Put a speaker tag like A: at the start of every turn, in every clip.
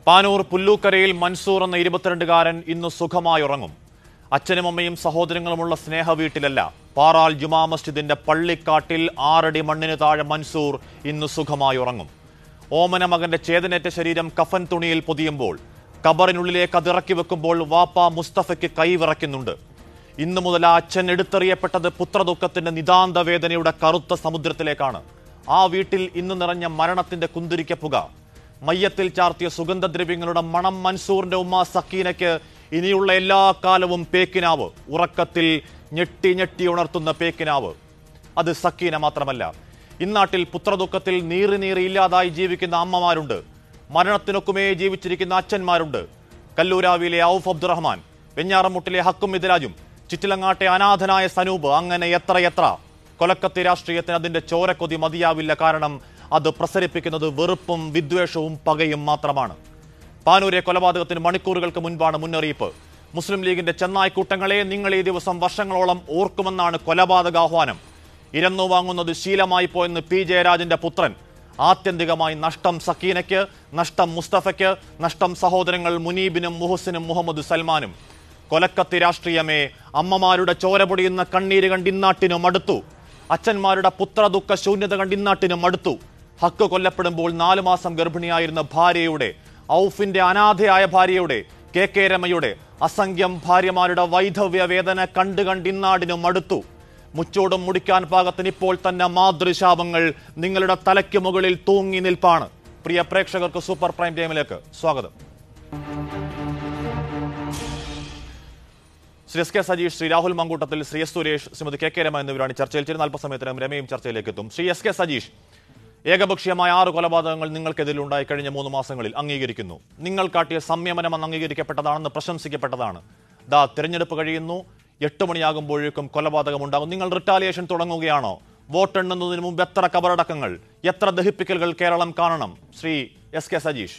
A: പാനൂർ പുല്ലൂക്കരയിൽ മൻസൂർ എന്ന 22-കാരൻ ഇന്ന് സുഖമായി ഉറങ്ങും. അച്ഛനും അമ്മയും സഹോദരങ്ങളുമുള്ള സ്നേഹ വീട്ടിലല്ല, പാറാൽ ജുമാ മസ്ജിദിന്റെ പള്ളിക്കാട്ടിൽ 6 അടി മണ്ണിന് താഴെ മൻസൂർ ഇന്ന് സുഖമായി ഉറങ്ങും. ഓമന മകന്റെ ചേതനേറ്റ ശരീരം കഫൻ തുണിയിൽ പൊതിയുമ്പോൾ, കബറിനുള്ളിലേക്ക് അതിറക്കി വെക്കുമ്പോൾ വാപ്പ മുസ്തഫയ്ക്ക് കൈവിറയ്ക്കുന്നുണ്ട്. ഇന്നു മുതൽ ആ അച്ഛൻ എടുത്തെറിയപ്പെട്ടത് പുത്രദുഃഖത്തിന്റെ നിതാന്ത വേദനയുടെ കറുത്ത സമുദ്രത്തിലേക്കാണ്. ആ വീട്ടിൽ ഇന്ന് നിറഞ്ഞ മരണത്തിന്റെ കുന്തിരിക്കപ്പുക, മയ്യത്തിൽ ചാർത്തിയ സുഗന്ധദ്രവ്യങ്ങളുടെ മണം മൻസൂറിന്റെ ഉമ്മ സക്കീനയ്ക്ക് ഇനിയുള്ള എല്ലാ കാലവും പേക്കിനാവ്, ഉറക്കത്തിൽ ഞെട്ടി ഞെട്ടി ഉണർത്തുന്ന പേക്കിനാവ്. അത് സക്കീന മാത്രമല്ല, ഇന്നാട്ടിൽ പുത്രദുഃഖത്തിൽ നീറി നീറി ഇല്ലാതായി ജീവിക്കുന്ന അമ്മമാരുണ്ട്, മരണത്തിനൊക്കുമേ ജീവിച്ചിരിക്കുന്ന അച്ഛന്മാരുണ്ട്. കല്ലൂരാവിയിലെ ഔഫ് അബ്ദുറഹ്മാൻ, വെഞ്ഞാറമുട്ടിലെ ഹക്കും മിദ്രാജും, ചിറ്റിലങ്ങാട്ടെ അനാഥനായ സനൂപ്, അങ്ങനെ എത്രയെത്ര. കൊലക്കത്തി രാഷ്ട്രീയത്തിന് അതിന്റെ ചോരക്കൊതി മതിയാവില്ല. കാരണം അത് പ്രസരിപ്പിക്കുന്നത് വെറുപ്പും വിദ്വേഷവും പകയും മാത്രമാണ്. പാനൂരെ കൊലപാതകത്തിന് മണിക്കൂറുകൾക്ക് മുൻപാണ് മുന്നറിയിപ്പ്. മുസ്ലിം ലീഗിന്റെ ചെന്നായ്ക്കൂട്ടങ്ങളെ നിങ്ങൾ ഈ ദിവസം വർഷങ്ങളോളം ഓർക്കുമെന്നാണ് കൊലപാതകാഹ്വാനം. ഇരന്നു വാങ്ങുന്നത് ശീലമായി പോയെന്ന് പി ജയരാജന്റെ പുത്രൻ. ആത്യന്തികമായി നഷ്ടം സക്കീനയ്ക്ക്, നഷ്ടം മുസ്തഫയ്ക്ക്, നഷ്ടം സഹോദരങ്ങൾ മുനീബിനും മുഹസിനും മുഹമ്മദ് സൽമാനും. കൊലക്കത്തി രാഷ്ട്രീയമേ, അമ്മമാരുടെ ചോര പൊടിയുന്ന കണ്ണീര് കണ്ട് ഇന്നാട്ടിനും മടുത്തു. അച്ഛന്മാരുടെ പുത്രദുഃഖ ശൂന്യത കണ്ട് ഇന്നാട്ടിനും മടുത്തു. ഹക്ക് കൊല്ലപ്പെടുമ്പോൾ 4 മാസം ഗർഭിണിയായിരുന്ന ഭാര്യയുടെ, ഔഫിന്റെ അനാഥയായ ഭാര്യയുടെ, കെ രമയുടെ, അസംഖ്യം ഭാര്യമാരുടെ വൈധവ്യ വേദന കണ്ട് ഇന്നാടിനും മടുത്തു. മുച്ചോടും മുടിക്കാൻ പാകത്തിന് ഇപ്പോൾ തന്നെ മാതൃശാപങ്ങൾ നിങ്ങളുടെ തലയ്ക്ക് മുകളിൽ തൂങ്ങി നിൽപ്പാണ്. പ്രിയ പ്രേക്ഷകർക്ക് സൂപ്പർ പ്രൈം ടൈമിലേക്ക് സ്വാഗതം. Shri S K Sajeesh, Shri Rahul Mamkootathil, Shri S Suresh, Shrimati K Rama എന്നിവരാണ് ചർച്ചയിൽ ചേരുന്ന. അല്പസമയത്തിനും രമയും ചർച്ചയിലേക്ക് എത്തും. ശ്രീ എസ് കെ സജീഷ്, ഏകപക്ഷീയമായ 6 കൊലപാതകങ്ങൾ നിങ്ങൾക്കെതിരുണ്ടായി കഴിഞ്ഞ 3 മാസങ്ങളിൽ അംഗീകരിക്കുന്നു. നിങ്ങൾ കാട്ടിയ സംയമനം അന്ന് അംഗീകരിക്കപ്പെട്ടതാണെന്ന് പ്രശംസിക്കപ്പെട്ടതാണ്. തിരഞ്ഞെടുപ്പ് കഴിയുന്നു, 8 മണിയാകുമ്പോഴേക്കും കൊലപാതകം ഉണ്ടാകും. നിങ്ങൾ റിട്ടാലിയേഷൻ തുടങ്ങുകയാണോ? വോട്ടെണ്ണുന്നതിന് മുമ്പ് എത്ര കബറടക്കങ്ങൾ, എത്ര ദഹിപ്പിക്കലുകൾ കേരളം കാണണം? Shri S K Sajeesh.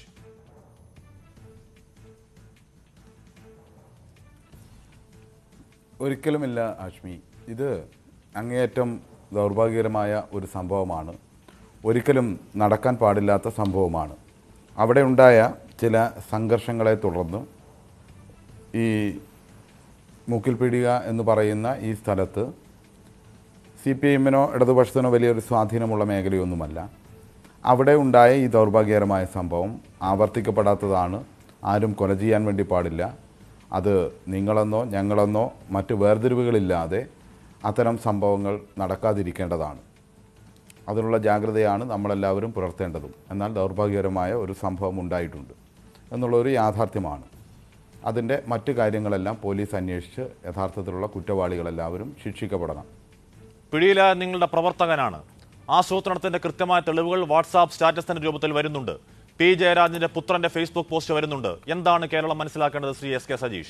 B: ഒരിക്കലുമില്ല ആഷ്മി, ഇത് അങ്ങേയറ്റം ദൗർഭാഗ്യകരമായ ഒരു സംഭവമാണ്. ഒരിക്കലും നടക്കാൻ പാടില്ലാത്ത സംഭവമാണ്. അവിടെ ഉണ്ടായ ചില സംഘർഷങ്ങളെ തുടർന്ന് ഈ മൂക്കിൽപീടിക എന്ന് പറയുന്ന ഈ സ്ഥലത്ത് CPIMനോ ഇടതുപക്ഷത്തിനോ വലിയൊരു സ്വാധീനമുള്ള മേഖലയൊന്നുമല്ല. അവിടെ ഉണ്ടായ ഈ ദൗർഭാഗ്യകരമായ സംഭവം ആവർത്തിക്കപ്പെടാത്തതാണ്. ആരും കൊല ചെയ്യാൻ വേണ്ടി പാടില്ല. അത് നിങ്ങളെന്നോ ഞങ്ങളെന്നോ മറ്റ് വേർതിരിവുകളില്ലാതെ അത്തരം സംഭവങ്ങൾ നടക്കാതിരിക്കേണ്ടതാണ്. അതിനുള്ള ജാഗ്രതയാണ് നമ്മളെല്ലാവരും പുലർത്തേണ്ടതും. എന്നാൽ ദൗർഭാഗ്യകരമായ ഒരു സംഭവം ഉണ്ടായിട്ടുണ്ട് എന്നുള്ളൊരു യാഥാർത്ഥ്യമാണ്. അതിൻ്റെ മറ്റു കാര്യങ്ങളെല്ലാം പോലീസ് അന്വേഷിച്ച് യഥാർത്ഥത്തിലുള്ള കുറ്റവാളികളെല്ലാവരും ശിക്ഷിക്കപ്പെടണം.
A: പിടിയില നിങ്ങളുടെ പ്രവർത്തകനാണ്. ആസൂത്രണത്തിന്റെ കൃത്യമായ തെളിവുകൾ വാട്സാപ്പ് സ്റ്റാറ്റസിന്റെ രൂപത്തിൽ വരുന്നുണ്ട്. പി ജയരാജന്റെ പുത്രന്റെ ഫേസ്ബുക്ക് പോസ്റ്റ് വരുന്നുണ്ട്. എന്താണ് കേരളം മനസ്സിലാക്കേണ്ടത്? Shri S K Sajeesh.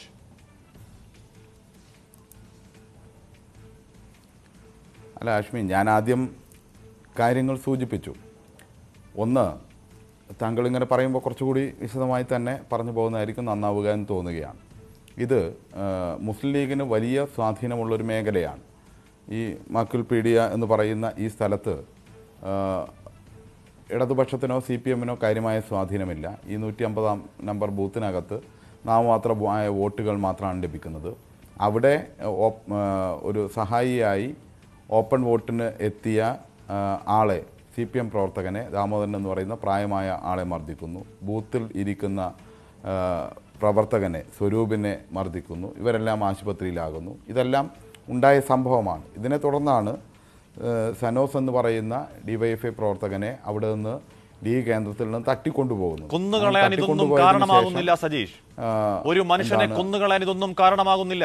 B: അല്ല ആഷ്മി, ഞാൻ ആദ്യം കാര്യങ്ങൾ സൂചിപ്പിച്ചു. ഒന്ന്, താങ്കളിങ്ങനെ പറയുമ്പോൾ കുറച്ചുകൂടി വിശദമായി തന്നെ പറഞ്ഞു പോകുന്നതായിരിക്കും നന്നാവുക എന്ന് തോന്നുകയാണ്. ഇത് മുസ്ലിം ലീഗിന് വലിയ സ്വാധീനമുള്ളൊരു മേഖലയാണ്. ഈ മക്കുൽപീഡിയ എന്ന് പറയുന്ന ഈ സ്ഥലത്ത് ഇടതുപക്ഷത്തിനോ CPIMനോ കാര്യമായ സ്വാധീനമില്ല. ഈ 150 നമ്പർ ബൂത്തിനകത്ത് നാമമാത്രമായ വോട്ടുകൾ മാത്രമാണ് ലഭിക്കുന്നത്. അവിടെ ഒരു സഹായിയായി ഓപ്പൺ വോട്ടിന് എത്തിയ ആളെ, CPIM പ്രവർത്തകനെ, ദാമോദരൻ എന്ന് പറയുന്ന പ്രായമായ ആളെ മർദ്ദിക്കുന്നു. ബൂത്തിൽ ഇരിക്കുന്ന പ്രവർത്തകനെ, സ്വരൂപിനെ മർദ്ദിക്കുന്നു. ഇവരെല്ലാം ആശുപത്രിയിലാകുന്നു. ഇതെല്ലാം ഉണ്ടായ സംഭവമാണ്. ഇതിനെ തുടർന്നാണ് സനോസ് എന്ന് പറയുന്ന DYFI പ്രവർത്തകനെ അവിടെ നിന്ന് ലീഗ് കേന്ദ്രത്തിൽ നിന്ന് തട്ടിക്കൊണ്ടുപോകുന്നു.
A: കൊന്നുകളയാൻ ഇതൊന്നും കാരണമാകുന്നില്ല സജീഷ്. ഒരു മനുഷ്യനെ കൊന്നുകളയാൻ ഇതൊന്നും കാരണമാകുന്നില്ല.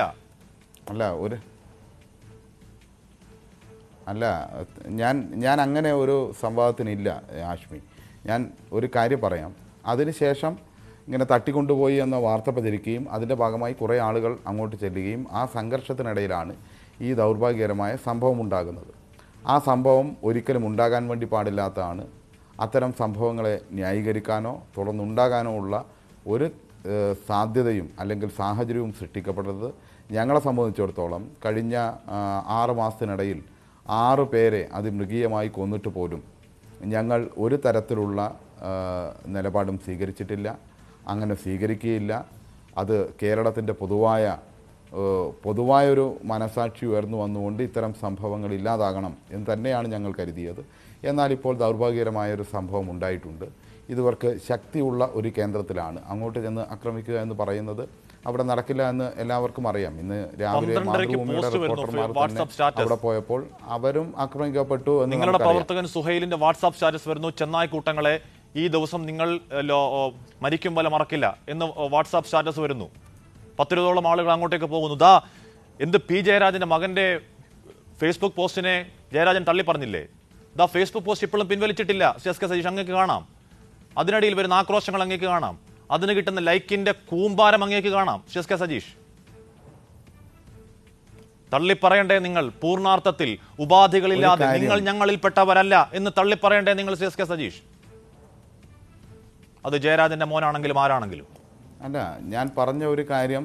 B: അല്ല, ഞാൻ അങ്ങനെ ഒരു സംഭവത്തിനില്ല ആഷ്മി. ഞാൻ ഒരു കാര്യം പറയാം. അതിനുശേഷം ഇങ്ങനെ തട്ടിക്കൊണ്ടുപോയി എന്ന വാർത്ത പ്രചരിക്കുകയും അതിൻ്റെ ഭാഗമായി കുറേ ആളുകൾ അങ്ങോട്ട് ചെല്ലുകയും ആ സംഘർഷത്തിനിടയിലാണ് ഈ ദൗർഭാഗ്യകരമായ സംഭവം ഉണ്ടാകുന്നത്. ആ സംഭവം ഒരിക്കലും ഉണ്ടാകാൻ വേണ്ടി പാടില്ലാത്തതാണ്. അത്തരം സംഭവങ്ങളെ ന്യായീകരിക്കാനോ തുടർന്നുണ്ടാകാനോ ഉള്ള ഒരു സാധ്യതയും അല്ലെങ്കിൽ സാഹചര്യവും സൃഷ്ടിക്കപ്പെട്ടത് ഞങ്ങളെ സംബന്ധിച്ചിടത്തോളം കഴിഞ്ഞ 6 മാസത്തിനിടയിൽ 6 പേരെ അതിമൃഗീയമായി കൊന്നിട്ട് പോലും ഞങ്ങൾ ഒരു തരത്തിലുള്ള നിലപാടും സ്വീകരിച്ചിട്ടില്ല. അങ്ങനെ സ്വീകരിക്കുകയില്ല. അത് കേരളത്തിൻ്റെ പൊതുവായൊരു മനസാക്ഷി ഉയർന്നു വന്നുകൊണ്ട് ഇത്തരം സംഭവങ്ങൾ ഇല്ലാതാകണം എന്ന് തന്നെയാണ് ഞങ്ങൾ കരുതിയത്. എന്നാൽ ഇപ്പോൾ ദൗർഭാഗ്യകരമായൊരു സംഭവം ഉണ്ടായിട്ടുണ്ട്. ഇവർക്ക് ശക്തിയുള്ള ഒരു കേന്ദ്രത്തിലാണ് അങ്ങോട്ട് ചെന്ന് ആക്രമിക്കുക എന്ന് പറയുന്നത് അവിടെ നടക്കില്ല എന്ന് എല്ലാവർക്കും അറിയാം. ഇന്ന് രാവിലെ മാതൃഭൂമിയുടെ റിപ്പോർട്ടർമാർ തന്നെ അവിടെ പോയപ്പോൾ അവരും ആക്രമിക്കപ്പെട്ടു.
A: നിങ്ങളുടെ പ്രവർത്തകൻ സുഹൈലിന്റെ വാട്സാപ്പ് സ്റ്റാറ്റസ് വരുന്നു, ചെന്നായ് കൂട്ടങ്ങളെ ഈ ദിവസം നിങ്ങൾ മരിക്കും പോലെ മറക്കില്ല എന്ന് വാട്സാപ്പ് സ്റ്റാറ്റസ് വരുന്നു. 10-20ഓളം ആളുകൾ അങ്ങോട്ടേക്ക് പോകുന്നു. ദാ എന്ത് പി ജയരാജന്റെ മകന്റെ ഫേസ്ബുക്ക് പോസ്റ്റിനെ ജയരാജൻ തള്ളി പറഞ്ഞില്ലേ? ദാ ഫേസ്ബുക്ക് പോസ്റ്റ് ഇപ്പോഴും പിൻവലിച്ചിട്ടില്ല. എസ് കെ സതീഷ് അങ്ങേക്ക് കാണാം. അതിനിടയിൽ വരുന്ന ആക്രോശങ്ങൾ അങ്ങേക്ക് കാണാം. അതിന് കിട്ടുന്ന ലൈക്കിന്റെ കൂമ്പാരം അങ്ങേക്ക് കാണാം. എസ് കെ സതീഷ് തള്ളിപ്പറയണ്ടേ നിങ്ങൾ? പൂർണ്ണാർത്ഥത്തിൽ ഉപാധികളില്ലാതെ നിങ്ങൾ ഞങ്ങളിൽപ്പെട്ടവരല്ല എന്ന് തള്ളിപ്പറയണ്ടേ നിങ്ങൾ? എസ് കെ സതീഷ്, അത് ജയരാജന്റെ മോനാണെങ്കിലും ആരാണെങ്കിലും.
B: അല്ല, ഞാൻ പറഞ്ഞ ഒരു കാര്യം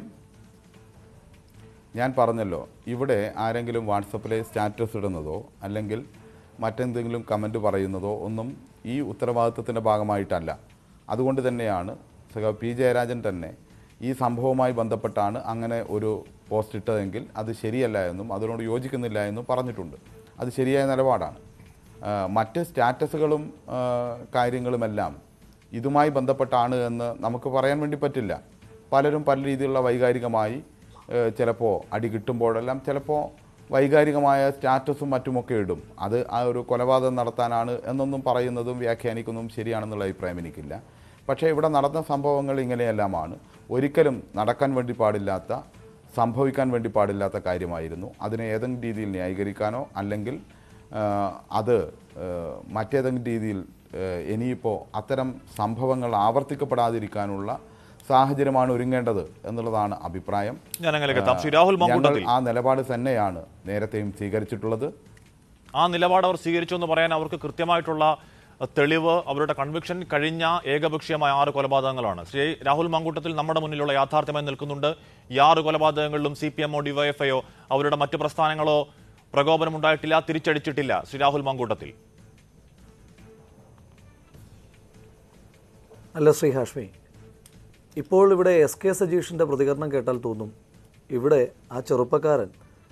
B: ഞാൻ പറഞ്ഞല്ലോ. ഇവിടെ ആരെങ്കിലും വാട്സപ്പിലെ സ്റ്റാറ്റസ് ഇടുന്നതോ അല്ലെങ്കിൽ മറ്റെന്തെങ്കിലും കമൻറ്റ് പറയുന്നതോ ഒന്നും ഈ ഉത്തരവാദിത്വത്തിൻ്റെ ഭാഗമായിട്ടല്ല. അതുകൊണ്ട് തന്നെയാണ് പി ജയരാജൻ തന്നെ ഈ സംഭവവുമായി ബന്ധപ്പെട്ടാണ് അങ്ങനെ ഒരു പോസ്റ്റ് ഇട്ടതെങ്കിൽ അത് ശരിയല്ല എന്നും അതിനോട് യോജിക്കുന്നില്ല എന്നും പറഞ്ഞിട്ടുണ്ട്. അത് ശരിയായ നിലപാടാണ്. മറ്റ് സ്റ്റാറ്റസുകളും കാര്യങ്ങളുമെല്ലാം ഇതുമായി ബന്ധപ്പെട്ടാണ് എന്ന് നമുക്ക് പറയാൻ വേണ്ടി പറ്റില്ല. പലരും പല രീതിയിലുള്ള വൈകാരികമായി ചിലപ്പോൾ അടി കിട്ടുമ്പോഴെല്ലാം ചിലപ്പോൾ വൈകാരികമായ സ്റ്റാറ്റസും മറ്റുമൊക്കെ ഇടും. അത് ആ ഒരു കൊലപാതകം നടത്താനാണ് എന്നൊന്നും പറയുന്നതും വ്യാഖ്യാനിക്കുന്നതും ശരിയാണെന്നുള്ള അഭിപ്രായം എനിക്കില്ല. പക്ഷേ ഇവിടെ നടന്ന സംഭവങ്ങൾ ഇങ്ങനെയെല്ലാമാണ്. ഒരിക്കലും നടക്കാൻ വേണ്ടി പാടില്ലാത്ത, സംഭവിക്കാൻ വേണ്ടി പാടില്ലാത്ത കാര്യമായിരുന്നു. അതിനെ ഏതെങ്കിലും രീതിയിൽ ന്യായീകരിക്കാനോ അല്ലെങ്കിൽ അത് മറ്റേതെങ്കിലും രീതിയിൽ ഇനിയിപ്പോൾ അത്തരം സംഭവങ്ങൾ ആവർത്തിക്കപ്പെടാതിരിക്കാനുള്ള സാഹചര്യമാണ് ഒരുങ്ങേണ്ടത് എന്നുള്ളതാണ് അഭിപ്രായം. ഞങ്ങൾ ആ നിലപാട് തന്നെയാണ് നേരത്തെയും സ്വീകരിച്ചിട്ടുള്ളത്.
A: ആ നിലപാട് അവർ സ്വീകരിച്ചു എന്ന് പറയാൻ അവർക്ക് കൃത്യമായിട്ടുള്ള തെളിവ്, അവരുടെ കൺവിക്ഷൻ കഴിഞ്ഞ ഏകപക്ഷീയമായ 6 കൊലപാതകങ്ങളാണ്. ശ്രീ രാഹുൽ മാങ്കൂട്ടത്തിൽ നമ്മുടെ മുന്നിലുള്ള യാഥാർത്ഥ്യമായി നിൽക്കുന്നുണ്ട്. ഈ 6 കൊലപാതകങ്ങളിലും CPM-ഓ DYFI-യോ അവരുടെ മറ്റു പ്രസ്ഥാനങ്ങളോ പ്രകോപനമുണ്ടായിട്ടില്ല, തിരിച്ചടിച്ചിട്ടില്ല. ശ്രീ രാഹുൽ മാങ്കൂട്ടത്തിൽ.
C: അല്ല ശ്രീ ഹാഷ്മി, ഇപ്പോൾ ഇവിടെ SK സജീഷിൻ്റെ പ്രതികരണം കേട്ടാൽ തോന്നും ഇവിടെ ആ ചെറുപ്പക്കാരൻ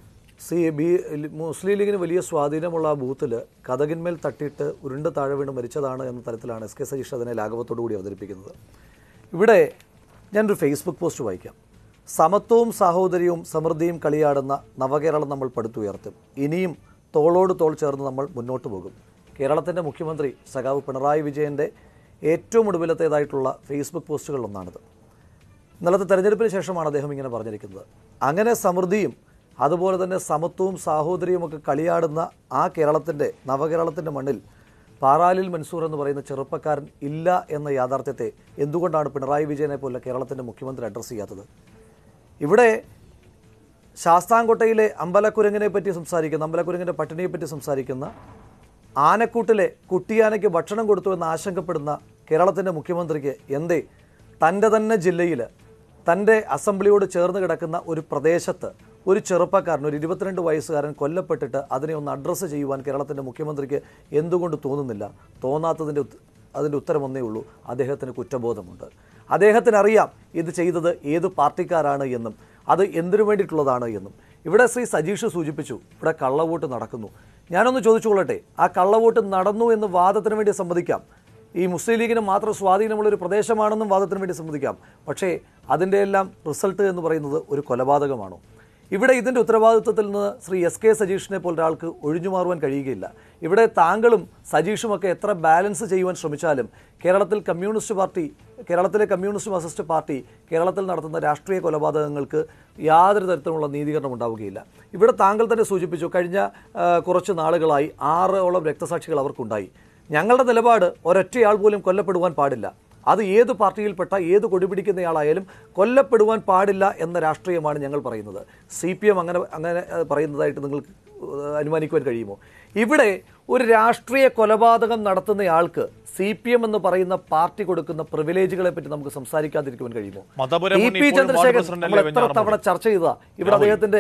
C: മുസ്ലിം ലീഗിന് വലിയ സ്വാധീനമുള്ള ആ ബൂത്തിൽ കതകിന്മേൽ തട്ടിയിട്ട് ഉരുണ്ട് താഴെ വീണ് മരിച്ചതാണ് എന്ന തരത്തിലാണ് SK സജീഷ് അതിനെ ലാഘവത്തോടു കൂടി അവതരിപ്പിക്കുന്നത്. ഇവിടെ ഞാനൊരു ഫേസ്ബുക്ക് പോസ്റ്റ് വായിക്കാം. സമത്വവും സാഹോദര്യവും സമൃദ്ധിയും കളിയാടുന്ന നവകേരളം നമ്മൾ പടുത്തുയർത്തും. ഇനിയും തോളോട് തോൾ ചേർന്ന് നമ്മൾ മുന്നോട്ട് പോകും. കേരളത്തിൻ്റെ മുഖ്യമന്ത്രി സഖാവ് പിണറായി വിജയൻ്റെ ഏറ്റവും ഒടുവിലത്തേതായിട്ടുള്ള ഫേസ്ബുക്ക് പോസ്റ്റുകളിലൊന്നാണിത്. ഇന്നലത്തെ തെരഞ്ഞെടുപ്പിന് ശേഷമാണ് അദ്ദേഹം ഇങ്ങനെ പറഞ്ഞിരിക്കുന്നത്. അങ്ങനെ സമൃദ്ധിയും അതുപോലെ തന്നെ സമത്വവും സാഹോദര്യവുമൊക്കെ കളിയാടുന്ന ആ കേരളത്തിൻ്റെ, നവകേരളത്തിൻ്റെ മണ്ണിൽ പാറാലിൽ മൻസൂർ എന്ന് പറയുന്ന ചെറുപ്പക്കാരൻ ഇല്ല എന്ന യാഥാർത്ഥ്യത്തെ എന്തുകൊണ്ടാണ് പിണറായി വിജയനെ പോലെ കേരളത്തിൻ്റെ മുഖ്യമന്ത്രി അഡ്രസ്സ് ചെയ്യാത്തത്? ഇവിടെ ശാസ്താംകോട്ടയിലെ അമ്പലക്കുരങ്ങിനെ പറ്റി സംസാരിക്കുന്ന, അമ്പലക്കുരങ്ങിൻ്റെ പട്ടിണിയെപ്പറ്റി സംസാരിക്കുന്ന, ആനക്കൂട്ടിലെ കുട്ടിയാനയ്ക്ക് ഭക്ഷണം കൊടുത്തു എന്ന് ആശങ്കപ്പെടുന്ന കേരളത്തിൻ്റെ മുഖ്യമന്ത്രിക്ക് എന്തേ തൻ്റെ തന്നെ ജില്ലയിൽ, തൻ്റെ അസംബ്ലിയോട് ചേർന്ന് കിടക്കുന്ന ഒരു പ്രദേശത്ത് ഒരു ചെറുപ്പക്കാരൻ, ഒരു 22 വയസ്സുകാരൻ കൊല്ലപ്പെട്ടിട്ട് അതിനെ ഒന്ന് അഡ്രസ്സ് ചെയ്യുവാൻ കേരളത്തിൻ്റെ മുഖ്യമന്ത്രിക്ക് എന്തുകൊണ്ട് തോന്നുന്നില്ല? അതിൻ്റെ ഉത്തരം ഒന്നേ ഉള്ളൂ, അദ്ദേഹത്തിന് കുറ്റബോധമുണ്ട്. അദ്ദേഹത്തിനറിയാം ഇത് ചെയ്തത് ഏത് പാർട്ടിക്കാരാണ് എന്നും അത് എന്തിനു വേണ്ടിയിട്ടുള്ളതാണ് എന്നും. ഇവിടെ ശ്രീ സജീഷ് സൂചിപ്പിച്ചു ഇവിടെ കള്ളവോട്ട് നടക്കുന്നു. ഞാനൊന്ന് ചോദിച്ചുകൊള്ളട്ടെ, ആ കള്ളവോട്ട് നടന്നു എന്ന് വാദത്തിന് വേണ്ടി സമ്മതിക്കാം. ഈ മുസ്ലിം ലീഗിന് മാത്രം സ്വാധീനമുള്ളൊരു പ്രദേശമാണെന്നും വാദത്തിന് വേണ്ടി സമ്മതിക്കാം. പക്ഷേ അതിൻ്റെ എല്ലാം റിസൾട്ട് എന്ന് പറയുന്നത് ഒരു കൊലപാതകമാണോ? ഇവിടെ ഇതിൻ്റെ ഉത്തരവാദിത്വത്തിൽ നിന്ന് ശ്രീ SK സജീഷിനെ പോലെ ഒരാൾക്ക് ഒഴിഞ്ഞു മാറുവാൻ കഴിയുകയില്ല. ഇവിടെ താങ്കളും സജീഷുമൊക്കെ എത്ര ബാലൻസ് ചെയ്യുവാൻ ശ്രമിച്ചാലും കേരളത്തിലെ കമ്മ്യൂണിസ്റ്റ് മാർക്സിസ്റ്റ് പാർട്ടി കേരളത്തിൽ നടത്തുന്ന രാഷ്ട്രീയ കൊലപാതകങ്ങൾക്ക് യാതൊരു തരത്തിലുള്ള നീതീകരണം ഉണ്ടാവുകയില്ല. ഇവിടെ താങ്കൾ തന്നെ സൂചിപ്പിച്ചു, കഴിഞ്ഞ കുറച്ച് നാളുകളായി 6ഓളം രക്തസാക്ഷികൾ അവർക്കുണ്ടായി. ഞങ്ങളുടെ നിലപാട് ഒരൊറ്റയാൾ പോലും കൊല്ലപ്പെടുവാൻ പാടില്ല. അത് ഏത് പാർട്ടിയിൽപ്പെട്ട ഏത് കൊടിപിടിക്കുന്നയാളായാലും കൊല്ലപ്പെടുവാൻ പാടില്ല എന്ന രാഷ്ട്രീയമാണ് ഞങ്ങൾ പറയുന്നത്. CPM അങ്ങനെ പറയുന്നതായിട്ട് നിങ്ങൾക്ക് അനുമാനിക്കുവാൻ കഴിയുമോ? ഇവിടെ ഒരു രാഷ്ട്രീയ കൊലപാതകം നടത്തുന്നയാൾക്ക് CPM എന്ന് പറയുന്ന പാർട്ടി കൊടുക്കുന്ന പ്രിവിലേജുകളെ പറ്റി നമുക്ക് സംസാരിക്കാതിരിക്കുവാൻ കഴിയുമോ? TP ചന്ദ്രശേഖരൻ നമ്മൾ എത്ര തവണ ചർച്ച ചെയ്തതാ ഇവിടെ അദ്ദേഹത്തിന്റെ.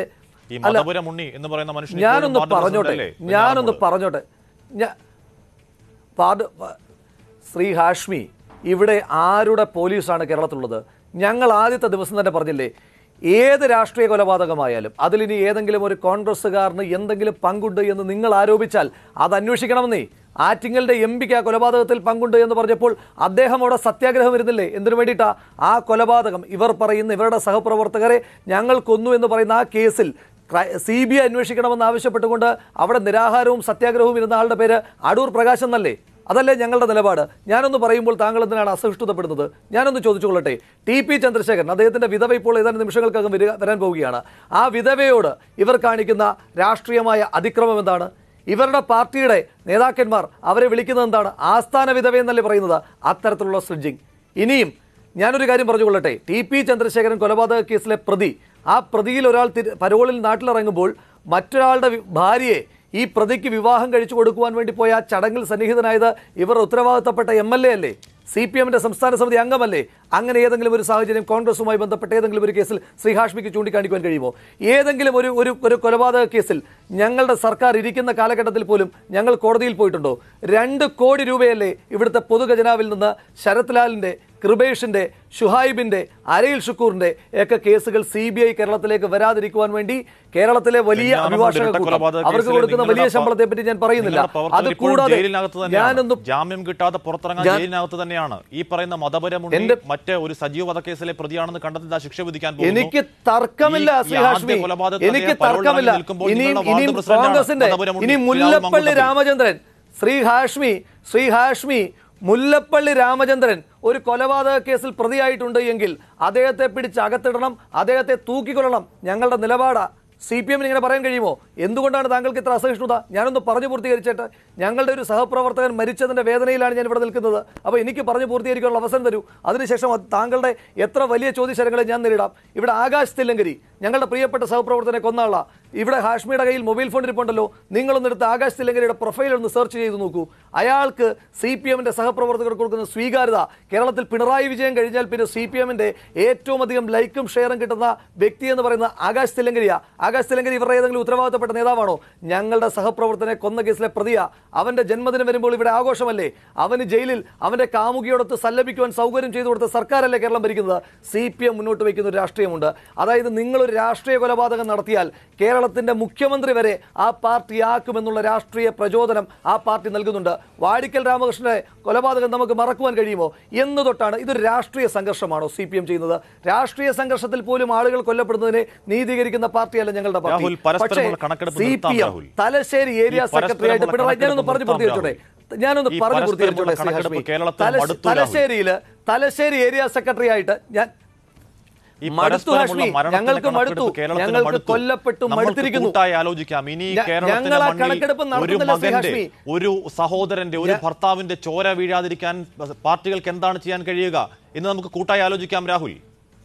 C: ഞാനൊന്ന് പറഞ്ഞോട്ടെ ശ്രീ ഹാഷ്മി, ഇവിടെ ആരുടെ പോലീസാണ് കേരളത്തിലുള്ളത്? ഞങ്ങൾ ആദ്യത്തെ ദിവസം തന്നെ പറഞ്ഞില്ലേ, ഏത് രാഷ്ട്രീയ കൊലപാതകമായാലും അതിലിനി ഏതെങ്കിലും ഒരു കോൺഗ്രസ്സുകാരന് എന്തെങ്കിലും പങ്കുണ്ട് എന്ന് നിങ്ങൾ ആരോപിച്ചാൽ അത് അന്വേഷിക്കണമെന്നേ. ആറ്റിങ്ങലിന്റെ എംപിക്ക് ആ കൊലപാതകത്തിൽ പങ്കുണ്ട് എന്ന് പറഞ്ഞപ്പോൾ അദ്ദേഹം അവിടെ സത്യാഗ്രഹം വരുന്നില്ലേ? എന്തിനു വേണ്ടിയിട്ടാ? ആ കൊലപാതകം ഇവർ പറയുന്ന ഇവരുടെ സഹപ്രവർത്തകരെ ഞങ്ങൾ കൊന്നു എന്ന് പറയുന്ന ആ കേസിൽ CBI അന്വേഷിക്കണമെന്ന് ആവശ്യപ്പെട്ടുകൊണ്ട് അവിടെ നിരാഹാരവും സത്യാഗ്രഹവും ഇരുന്ന ആളുടെ പേര് അടൂർ പ്രകാശ് എന്നല്ലേ? അതല്ലേ ഞങ്ങളുടെ നിലപാട്? ഞാനൊന്ന് പറയുമ്പോൾ താങ്കൾ എന്തിനാണ് അസഹിഷ്ണുതപ്പെടുന്നത്? ഞാനൊന്ന് ചോദിച്ചുകൊള്ളട്ടെ. TP ചന്ദ്രശേഖരൻ, അദ്ദേഹത്തിന്റെ വിധവ ഇപ്പോൾ ഏതാനും നിമിഷങ്ങൾക്കകം വരാൻ പോവുകയാണ്. ആ വിധവയോട് ഇവർ കാണിക്കുന്ന രാഷ്ട്രീയമായ അതിക്രമം എന്താണ്? ഇവരുടെ പാർട്ടിയുടെ നേതാക്കന്മാർ അവരെ വിളിക്കുന്നത് എന്താണ്? ആസ്ഥാന വിധവയെന്നല്ലേ പറയുന്നത്? അത്തരത്തിലുള്ള സ്ട്രിഡ്ജിങ്. ഇനിയും ഞാനൊരു കാര്യം പറഞ്ഞുകൊള്ളട്ടെ. TP ചന്ദ്രശേഖരൻ കൊലപാതക കേസിലെ പ്രതി, ആ പ്രതിയിൽ ഒരാൾ പരോളിൽ നാട്ടിലിറങ്ങുമ്പോൾ മറ്റൊരാളുടെ ഭാര്യയെ ഈ പ്രതിക്ക് വിവാഹം കഴിച്ചു കൊടുക്കുവാൻ വേണ്ടി പോയ ആ ചടങ്ങിൽ സന്നിഹിതനായത് ഇവർ ഉത്തരവാദിത്തപ്പെട്ട MLA അല്ലേ? CPMന്റെ സംസ്ഥാന സമിതി അംഗമല്ലേ? അങ്ങനെ ഏതെങ്കിലും ഒരു സാഹചര്യം കോൺഗ്രസുമായി ബന്ധപ്പെട്ട ഏതെങ്കിലും ഒരു കേസിൽ ശ്രീ ഹാഷ്മിക്ക് ചൂണ്ടിക്കാണിക്കുവാൻ കഴിയുമോ? ഏതെങ്കിലും ഒരു കൊലപാതക കേസിൽ ഞങ്ങളുടെ സർക്കാർ ഇരിക്കുന്ന കാലഘട്ടത്തിൽ പോലും ഞങ്ങൾ കോടതിയിൽ പോയിട്ടുണ്ടോ? 2 കോടി രൂപയല്ലേ ഇവിടുത്തെ പൊതുഖജനാവിൽ നിന്ന് ശരത് ലാലിന്റെ, കൃപേഷിന്റെ, ഷുഹൈബിന്റെ, അരയിൽ ഷുക്കൂറിന്റെ ഒക്കെ കേസുകൾ CBI കേരളത്തിലേക്ക് വരാതിരിക്കുവാൻ വേണ്ടി കേരളത്തിലെ വലിയ അഭിഭാഷക അവർക്ക് കൊടുക്കുന്ന വലിയ ശമ്പളത്തെ പറ്റി ഞാൻ പറയുന്നില്ല. അത് കൂടാതെ ഞാനൊന്നും
A: ജാമ്യം കിട്ടാതെ പുറത്തിറങ്ങാൻ ജയിലിനകത്ത് തന്നെയാണ്. ഈ പറയുന്ന മതപരമുണ്ട് മറ്റേ ഒരു സജീവ വധക്കേസിലെ പ്രതിയാണെന്ന് കണ്ടെത്തി ശിക്ഷ വിധിക്കാൻ പോകുന്നു.
C: എനിക്ക് തർക്കമില്ല ശ്രീ ഹാഷ്മി, എനിക്ക് തർക്കമില്ല. ഇനി കോൺഗ്രസിന്റെ ഇനി മുല്ലപ്പള്ളി രാമചന്ദ്രൻ, ശ്രീ ഹാഷ്മി മുല്ലപ്പള്ളി രാമചന്ദ്രൻ ഒരു കൊലപാതക കേസിൽ പ്രതിയായിട്ടുണ്ട് എങ്കിൽ അദ്ദേഹത്തെ പിടിച്ച് അകത്തിടണം, അദ്ദേഹത്തെ തൂക്കിക്കൊള്ളണം. ഞങ്ങളുടെ നിലപാടാ. CPMന് ഇങ്ങനെ പറയാൻ കഴിയുമോ? എന്തുകൊണ്ടാണ് താങ്കൾക്ക് ഇത്ര അസഹിഷ്ണുത? ഞാനൊന്ന് പറഞ്ഞു പൂർത്തീകരിച്ചിട്ട്. ഞങ്ങളുടെ ഒരു സഹപ്രവർത്തകൻ മരിച്ചതിന്റെ വേദനയിലാണ് ഞാൻ ഇവിടെ നിൽക്കുന്നത്. അപ്പോൾ എനിക്ക് പറഞ്ഞു പൂർത്തീകരിക്കാനുള്ള അവസരം തരൂ. അതിനുശേഷം താങ്കളുടെ എത്ര വലിയ ചോദ്യശരങ്ങളെ ഞാൻ നേരിടാം. ഇവിടെ ആകാശ് തില്ലങ്കരി ഞങ്ങളുടെ പ്രിയപ്പെട്ട സഹപ്രവർത്തകനെ കൊന്നാളാ. ഇവിടെ ഹാഷ്മിയുടെ കയ്യിൽ മൊബൈൽ ഫോൺ ഇരിപ്പുണ്ടല്ലോ. നിങ്ങളൊന്നെടുത്ത് ആകാശ് തില്ലങ്കരിയുടെ പ്രൊഫൈൽ ഒന്ന് സെർച്ച് ചെയ്ത് നോക്കൂ. അയാൾക്ക് CPMന്റെ സഹപ്രവർത്തകർക്ക് കൊടുക്കുന്ന സ്വീകാര്യത കേരളത്തിൽ പിണറായി വിജയൻ കഴിഞ്ഞാൽ പിന്നെ CPMന്റെ ഏറ്റവും അധികം ലൈക്കും ഷെയറും കിട്ടുന്ന വ്യക്തി എന്ന് പറയുന്ന ആകാശ് തില്ലങ്കരിയാ. ആകാശ് തില്ലങ്കരി ഇവരുടെ ഏതെങ്കിലും ഉത്തരവാദിത്തപ്പെട്ട നേതാവാണോ? ഞങ്ങളുടെ സഹപ്രവർത്തകനെ കൊന്ന കേസിലെ പ്രതിയാ. അവന്റെ ജന്മദിനം വരുമ്പോൾ ഇവിടെ ആഘോഷമല്ലേ? അവന് ജയിലിൽ അവന്റെ കാമുകിയോടൊത്ത് സല്ലപിക്കുവാൻ സൗകര്യം ചെയ്തു കൊടുത്ത സർക്കാരല്ലേ കേരളം ഭരിക്കുന്നത്? CPM മുന്നോട്ട് വയ്ക്കുന്ന ഒരു രാഷ്ട്രീയമുണ്ട്. അതായത് നിങ്ങളൊരു രാഷ്ട്രീയ കൊലപാതകം നടത്തിയാൽ കേരളത്തിന്റെ മുഖ്യമന്ത്രി വരെ ആ പാർട്ടി ആക്കുമെന്നുള്ള രാഷ്ട്രീയ പ്രചോദനം ആ പാർട്ടി നൽകുന്നുണ്ട്. വാടിക്കൽ രാമകൃഷ്ണന്റെ കൊലപാതകം നമുക്ക് മറക്കുവാൻ കഴിയുമോ? എന്ന് തൊട്ടാണ് ഇതൊരു രാഷ്ട്രീയ സംഘർഷമാണോ CPM ചെയ്യുന്നത്? രാഷ്ട്രീയ സംഘർഷത്തിൽ പോലും ആളുകൾ കൊല്ലപ്പെടുന്നതിനെ നീതീകരിക്കുന്ന പാർട്ടിയല്ല ഞങ്ങളുടെ പാർട്ടി. പക്ഷേ CPM തലശ്ശേരി ഏരിയ സെക്രട്ടറി ആയിട്ട് പിണറായി, ഞാനൊന്ന് പറഞ്ഞു പൂർത്തീകരിച്ചോട്ടെ തലശ്ശേരി ഏരിയ സെക്രട്ടറി ആയിട്ട് ഞാൻ മടുത്തു ഹാഷ്മി. ഞങ്ങൾക്ക് മടുത്തു. ഞങ്ങൾക്ക് കൊല്ലപ്പെട്ടു മടുത്തിരിക്കുന്നു. ഞങ്ങൾ ആ കണക്കെടുപ്പ് നടത്തുന്നില്ല.
A: ഒരു സഹോദരന്റെ, ഒരു ഭർത്താവിന്റെ ചോര വീഴാതിരിക്കാൻ പാർട്ടികൾക്ക് എന്താണ് ചെയ്യാൻ കഴിയുക എന്ന് നമുക്ക് കൂട്ടായി ആലോചിക്കാം. രാഹുൽ,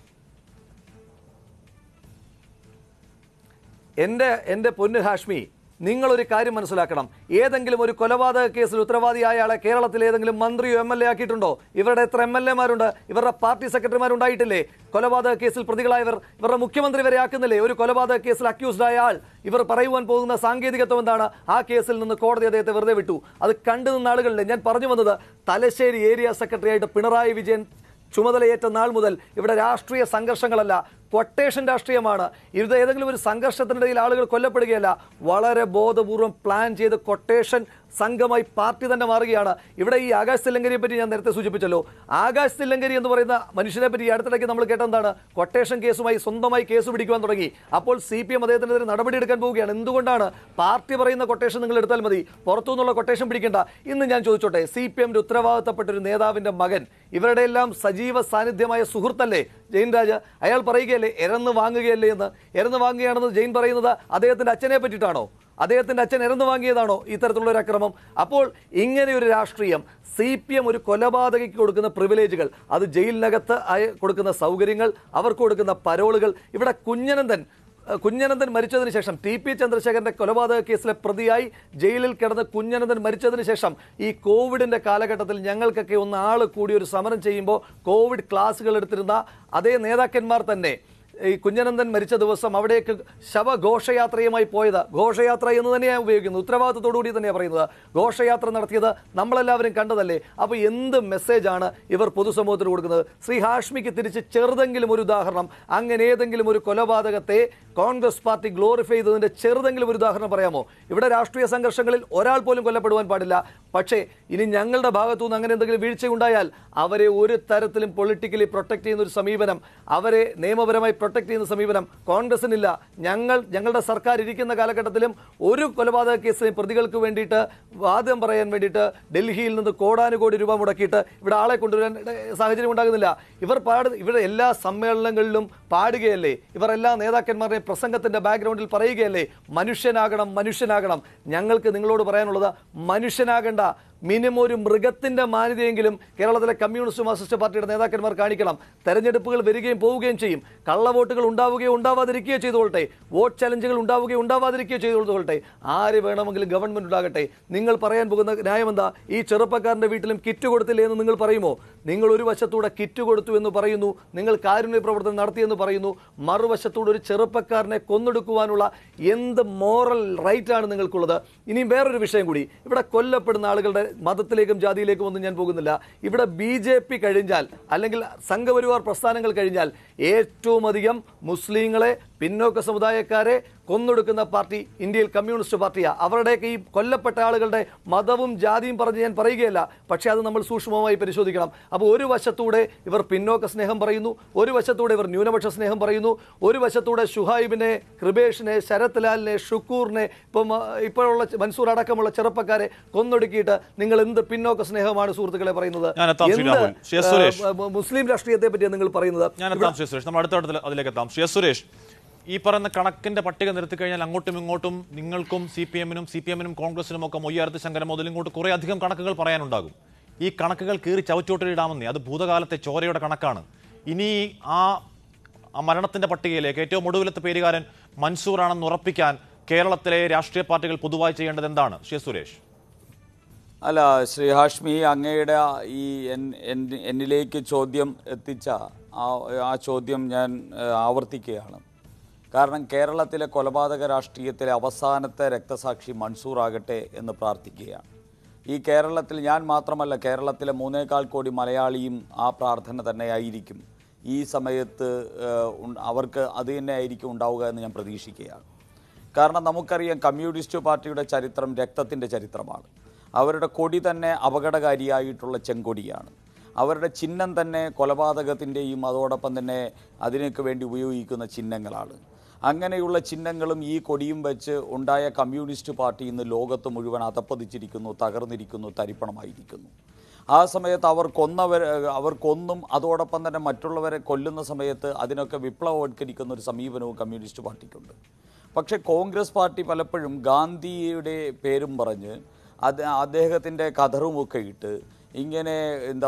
C: എന്റെ പൊന്നു ഹാഷ്മി, നിങ്ങളൊരു കാര്യം മനസ്സിലാക്കണം. ഏതെങ്കിലും ഒരു കൊലപാതക കേസിൽ ഉത്തരവാദിയായ ആളെ കേരളത്തിൽ ഏതെങ്കിലും മന്ത്രിയോ MLA ആക്കിയിട്ടുണ്ടോ? ഇവരുടെ എത്ര MLA മാരുണ്ട്? ഇവരുടെ പാർട്ടി സെക്രട്ടറിമാരുണ്ടായിട്ടില്ലേ? കൊലപാതക കേസിൽ പ്രതികളായവർ ഇവരുടെ മുഖ്യമന്ത്രി വരെ ആക്കുന്നില്ലേ? ഒരു കൊലപാതക കേസിൽ അക്യൂസ്ഡ് ആയ ആൾ ഇവർ പറയുവാൻ പോകുന്ന സാങ്കേതികത്വം എന്താണ്? ആ കേസിൽ നിന്ന് കോടതി അദ്ദേഹത്തെ വെറുതെ വിട്ടു. അത് കണ്ടു നിന്ന ആളുകളിലെ ഞാൻ പറഞ്ഞു വന്നത്, തലശ്ശേരി ഏരിയ സെക്രട്ടറി ആയിട്ട് പിണറായി വിജയൻ ചുമതലയേറ്റ നാൾ മുതൽ ഇവിടെ രാഷ്ട്രീയ സംഘർഷങ്ങളല്ല, കൊട്ടേഷൻ രാഷ്ട്രീയമാണ്. ഇത് ഏതെങ്കിലും ഒരു സംഘർഷത്തിനിടയിൽ ആളുകൾ കൊല്ലപ്പെടുകയല്ല, വളരെ ബോധപൂർവം പ്ലാൻ ചെയ്ത് കൊട്ടേഷൻ സംഘമായി പാർട്ടി തന്നെ മാറുകയാണ്. ഇവിടെ ഈ ആകാശ് തില്ലങ്കരിയെ പറ്റി ഞാൻ നേരത്തെ സൂചിപ്പിച്ചല്ലോ. ആകാശ് തില്ലങ്കരി എന്ന് പറയുന്ന മനുഷ്യനെ പറ്റി അടുത്തിടയ്ക്ക് നമ്മൾ കേട്ടെന്താണ്? കൊട്ടേഷൻ കേസുമായി സ്വന്തമായി കേസ് പിടിക്കുവാൻ തുടങ്ങി. അപ്പോൾ CPM അദ്ദേഹത്തിനെതിരെ നടപടിയെടുക്കാൻ പോവുകയാണ്. എന്തുകൊണ്ടാണ്? പാർട്ടി പറയുന്ന കൊട്ടേഷൻ നിങ്ങൾ എടുത്താൽ മതി, പുറത്തുനിന്നുള്ള കൊട്ടേഷൻ പിടിക്കേണ്ട. ഇന്ന് ഞാൻ ചോദിച്ചോട്ടെ, CPMന്റെ ഉത്തരവാദിത്തപ്പെട്ട ഒരു നേതാവിന്റെ മകൻ, ഇവരുടെ എല്ലാം സജീവ സാന്നിധ്യമായ സുഹൃത്തല്ലേ ജെയിൻ രാജ്? അയാൾ പറയുകയല്ലേ എരന്ന് വാങ്ങുകയല്ലേ എന്ന്. എരന്ന് വാങ്ങുകയാണെന്ന് ജെയിൻ പറയുന്നത് അദ്ദേഹത്തിന്റെ അച്ഛനെ പറ്റിയിട്ടാണോ? അദ്ദേഹത്തിന്റെ അച്ഛൻ എരന്ന് വാങ്ങിയതാണോ ഇത്തരത്തിലുള്ള ഒരു അക്രമം? അപ്പോൾ ഇങ്ങനെയൊരു രാഷ്ട്രീയം, CPM ഒരു കൊലപാതകയ്ക്ക് കൊടുക്കുന്ന പ്രിവിലേജുകൾ, അത് ജയിലിനകത്ത് കൊടുക്കുന്ന സൗകര്യങ്ങൾ, അവർക്ക് കൊടുക്കുന്ന പരോളുകൾ. ഇവിടെ കുഞ്ഞനന്ദൻ മരിച്ചതിന് ശേഷം, TP ചന്ദ്രശേഖരന്റെ കൊലപാതക കേസിലെ പ്രതിയായി ജയിലിൽ കിടന്ന് കുഞ്ഞനന്ദൻ മരിച്ചതിന് ശേഷം ഈ കോവിഡിന്റെ കാലഘട്ടത്തിൽ ഞങ്ങൾക്കൊക്കെ ഒന്ന് ആള് കൂടി ഒരു സമരം ചെയ്യുമ്പോൾ കോവിഡ് ക്ലാസുകൾ എടുത്തിരുന്ന അതേ നേതാക്കന്മാർ തന്നെ ഈ കുഞ്ഞനന്ദൻ മരിച്ച ദിവസം അവിടേക്ക് ശവഘോഷയാത്രയുമായി പോയത്, ഘോഷയാത്ര എന്ന് തന്നെയാണ് ഉപയോഗിക്കുന്നത്, ഉത്തരവാദിത്തത്തോടുകൂടി തന്നെയാണ് പറയുന്നത്, ഘോഷയാത്ര നടത്തിയത് നമ്മളെല്ലാവരും കണ്ടതല്ലേ. അപ്പോൾ എന്ത് മെസ്സേജാണ് ഇവർ പൊതുസമൂഹത്തിന് കൊടുക്കുന്നത്? ശ്രീ ഹാഷ്മിക്ക് തിരിച്ച് ചെറുതെങ്കിലും ഒരു ഉദാഹരണം, അങ്ങനെ ഏതെങ്കിലും ഒരു കൊലപാതകത്തെ കോൺഗ്രസ് പാർട്ടി ഗ്ലോറിഫൈ ചെയ്തതിൻ്റെ ചെറുതെങ്കിലും ഒരു ഉദാഹരണം പറയാമോ? ഇവിടെ രാഷ്ട്രീയ സംഘർഷങ്ങളിൽ ഒരാൾ പോലും കൊല്ലപ്പെടുവാൻ പാടില്ല. പക്ഷേ ഇനി ഞങ്ങളുടെ ഭാഗത്തുനിന്ന് അങ്ങനെ എന്തെങ്കിലും വീഴ്ചയുണ്ടായാൽ അവരെ ഒരു തരത്തിലും പൊളിറ്റിക്കലി പ്രൊട്ടക്ട് ചെയ്യുന്ന ഒരു സമീപനം, അവരെ നിയമപരമായി പ്രൊട്ടക്ട് ചെയ്യുന്ന സമീപനം കോൺഗ്രസിനില്ല. ഞങ്ങളുടെ സർക്കാർ ഇരിക്കുന്ന കാലഘട്ടത്തിലും ഒരു കൊലപാതക കേസിന് പ്രതികൾക്ക് വേണ്ടിയിട്ട് വാദം പറയാൻ വേണ്ടിയിട്ട് ഡൽഹിയിൽ നിന്ന് കോടാനുകോടി രൂപ മുടക്കിയിട്ട് ഇവിടെ ആളെ കൊണ്ടുവരാൻ സാഹചര്യം ഉണ്ടാകുന്നില്ല. ഇവിടെ എല്ലാ സമ്മേളനങ്ങളിലും പാടുകയല്ലേ, ഇവർ എല്ലാ നേതാക്കന്മാരുടെയും പ്രസംഗത്തിന്റെ ബാക്ക്ഗ്രൗണ്ടിൽ പറയുകയല്ലേ മനുഷ്യനാകണം, മനുഷ്യനാകണം. ഞങ്ങൾക്ക് നിങ്ങളോട് പറയാനുള്ളത് മനുഷ്യനാകേണ്ട, മിനിമം ഒരു മൃഗത്തിന്റെ മാന്യതയെങ്കിലും കേരളത്തിലെ കമ്മ്യൂണിസ്റ്റ് മാർക്സിസ്റ്റ് പാർട്ടിയുടെ നേതാക്കന്മാർ കാണിക്കണം. തെരഞ്ഞെടുപ്പുകൾ വരികയും പോവുകയും ചെയ്യും, കള്ളവോട്ടുകൾ ഉണ്ടാവുകയോ ഉണ്ടാവാതിരിക്കുകയോ ചെയ്തുകൊള്ളട്ടെ, വോട്ട് ചലഞ്ചുകൾ ഉണ്ടാവുകയോ ഉണ്ടാവാതിരിക്കുകയോ ചെയ്തുകൊള്ളട്ടെ, ആര് വേണമെങ്കിലും ഗവൺമെന്റ് ഉണ്ടാകട്ടെ. നിങ്ങൾ പറയാൻ പോകുന്ന ന്യായം എന്താ? ഈ ചെറുപ്പക്കാരന്റെ വീട്ടിലും കിറ്റ് കൊടുത്തില്ലേ എന്ന് നിങ്ങൾ പറയുമോ? നിങ്ങൾ ഒരു വശത്തൂടെ കിറ്റ് കൊടുത്തു എന്ന് പറയുന്നു, നിങ്ങൾ കാരുണ്യ പ്രവർത്തനം നടത്തിയെന്ന് പറയുന്നു, മറുവശത്തൂടെ ഒരു ചെറുപ്പക്കാരനെ കൊന്നെടുക്കുവാനുള്ള എന്ത് മോറൽ റൈറ്റ് ആണ് നിങ്ങൾക്കുള്ളത്? ഇനിയും വേറൊരു വിഷയം കൂടി, ഇവിടെ കൊല്ലപ്പെടുന്ന ആളുകളുടെ മതത്തിലേക്കും ജാതിയിലേക്കും ഒന്നും ഞാൻ പോകുന്നില്ല. ഇവിടെ BJP കഴിഞ്ഞാൽ അല്ലെങ്കിൽ സംഘപരിവാർ പ്രസ്ഥാനങ്ങൾ കഴിഞ്ഞാൽ ഏറ്റവും അധികം മുസ്ലിങ്ങളെ, പിന്നോക്ക സമുദായക്കാരെ കൊന്നൊടുക്കുന്ന പാർട്ടി ഇന്ത്യയിൽ കമ്മ്യൂണിസ്റ്റ് പാർട്ടിയാണ്. അവരുടെയൊക്കെ ഈ കൊല്ലപ്പെട്ട ആളുകളുടെ മതവും ജാതിയും പറഞ്ഞ് ഞാൻ പറയുകയല്ല, പക്ഷേ അത് നമ്മൾ സൂക്ഷ്മമായി പരിശോധിക്കണം. അപ്പോൾ ഒരു വശത്തൂടെ ഇവർ പിന്നോക്ക സ്നേഹം പറയുന്നു, ഒരു വശത്തൂടെ ഇവർ ന്യൂനപക്ഷ സ്നേഹം പറയുന്നു, ഒരു വശത്തൂടെ ഷുഹൈബിനെ, കൃപേഷിനെ, ശരത് ലാലിനെ, ഷുക്കൂറിനെ, ഇപ്പോഴുള്ള മൻസൂർ അടക്കമുള്ള ചെറുപ്പക്കാരെ കൊന്നൊടുക്കിയിട്ട് നിങ്ങൾ എന്ത് പിന്നോക്ക സ്നേഹമാണ് സുഹൃത്തുക്കളെ പറയുന്നത്? മുസ്ലിം രാഷ്ട്രീയത്തെ പറ്റിയാണ് നിങ്ങൾ പറയുന്നത്.
A: സുരേഷ്, ഈ പറയുന്ന കണക്കിന്റെ പട്ടിക നിരത്തി കഴിഞ്ഞാൽ അങ്ങോട്ടും ഇങ്ങോട്ടും നിങ്ങൾക്കും CPM-നും കോൺഗ്രസിനും ഒക്കെ മൊയ്യാരത്ത് ശങ്കരം മുതൽ ഇങ്ങോട്ട് കുറെ അധികം കണക്കുകൾ പറയാനുണ്ടാകും. ഈ കണക്കുകൾ കീറി ചവറ്റോട്ടിലിടാമെന്നേ, അത് ഭൂതകാലത്തെ ചോരയുടെ കണക്കാണ്. ഇനി ആ മരണത്തിന്റെ പട്ടികയിലേക്ക് ഏറ്റവും ഒടുവിലത്തെ പേരുകാരൻ മൻസൂറാണെന്ന് ഉറപ്പിക്കാൻ കേരളത്തിലെ രാഷ്ട്രീയ പാർട്ടികൾ പൊതുവായി ചെയ്യേണ്ടത് എന്താണ് ശ്രീ സുരേഷ്?
D: അല്ല, ശ്രീ ഹാഷ്മി, അങ്ങയുടെ ഈ എന്നിലേക്ക് ചോദ്യം എത്തിച്ച ആ ചോദ്യം ഞാൻ ആവർത്തിക്കുകയാണ്. കാരണം കേരളത്തിലെ കൊലപാതക രാഷ്ട്രീയത്തിലെ അവസാനത്തെ രക്തസാക്ഷി മൻസൂർ ആകട്ടെ എന്ന് പ്രാർത്ഥിക്കുകയാണ്. ഈ കേരളത്തിൽ ഞാൻ മാത്രമല്ല, കേരളത്തിലെ 3.25 കോടി മലയാളിയും ആ പ്രാർത്ഥന തന്നെയായിരിക്കും. ഈ സമയത്ത് അവർക്ക് അത് തന്നെ ആയിരിക്കും ഉണ്ടാവുക എന്ന് ഞാൻ പ്രതീക്ഷിക്കുകയാണ്. കാരണം നമുക്കറിയാം, കമ്മ്യൂണിസ്റ്റ് പാർട്ടിയുടെ ചരിത്രം രക്തത്തിൻ്റെ ചരിത്രമാണ്. അവരുടെ കൊടി തന്നെ അപകടകാരിയായിട്ടുള്ള ചെങ്കൊടിയാണ്. അവരുടെ ചിഹ്നം തന്നെ കൊലപാതകത്തിൻ്റെയും അതോടൊപ്പം തന്നെ അതിനൊക്കെ വേണ്ടി ഉപയോഗിക്കുന്ന ചിഹ്നങ്ങളാണ്. അങ്ങനെയുള്ള ചിഹ്നങ്ങളും ഈ കൊടിയും വെച്ച് ഉണ്ടായ കമ്മ്യൂണിസ്റ്റ് പാർട്ടി ഇന്ന് ലോകത്ത് മുഴുവൻ അതപ്പതിച്ചിരിക്കുന്നു, തകർന്നിരിക്കുന്നു, തരിപ്പണമായിരിക്കുന്നു. ആ സമയത്ത് അവർ കൊന്നും അതോടൊപ്പം തന്നെ മറ്റുള്ളവരെ കൊല്ലുന്ന സമയത്ത് അതിനൊക്കെ വിപ്ലവവൽക്കരിക്കുന്ന ഒരു സമീപനവും കമ്മ്യൂണിസ്റ്റ് പാർട്ടിക്കുണ്ട്. പക്ഷേ കോൺഗ്രസ് പാർട്ടി പലപ്പോഴും ഗാന്ധിയുടെ പേരും പറഞ്ഞ് അദ്ദേഹത്തിൻ്റെ ഖദറുമൊക്കെ ഇട്ട് ഇങ്ങനെ എന്താ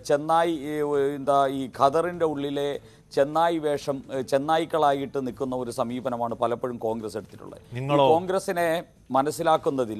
D: പറയുക, ഈ ഖദറിൻ്റെ ഉള്ളിലെ ചെന്നായ്ക്കളായിട്ട് നിൽക്കുന്ന ഒരു സമീപനമാണ് പലപ്പോഴും കോൺഗ്രസ് എടുത്തിട്ടുള്ളത്. കോൺഗ്രസിനെ മനസ്സിലാക്കുന്നതിൽ